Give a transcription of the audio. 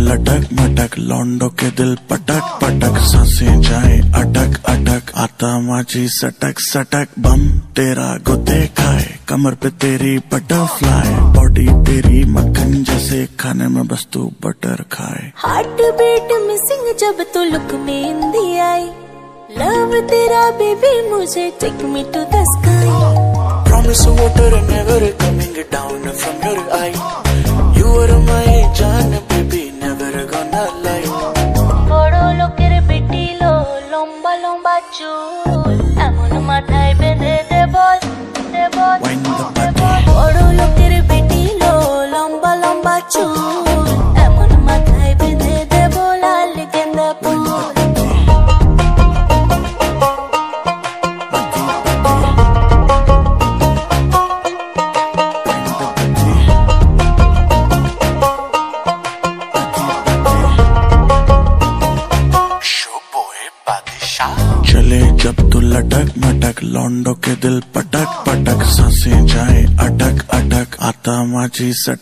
लटक मटक, लौंडो के दिल पटक पटक, सांसें जाए अटक अटक, आता माझी सटक सटक, बम तेरा गुते खाए, कमर पे तेरी बटरफ्लाई, बॉडी तेरी मक्खन जैसे, खाने में बस तू बटर खाए। हार्ट बीट मिसिंग जब तू लुक में हिंदी आई, लव तेरा बेबी मुझे take me to the sky. Promise water never coming down from your eye, you are my जान baby never gonna lie। বড় লোকের বেটি লো লম্বা লম্বা চুল, এমন মাথায় বেঁধে দে বল দে বল। বড় লোকের বেটি লো লম্বা লম্বা চুল, এমন মাথায় বেঁধে দে বল, লাল গেন্দা ফুল। चले जब तू लटक मटक, लौंडो के दिल पटक पटक, सांसें जाए अटक अटक, आता माझी सट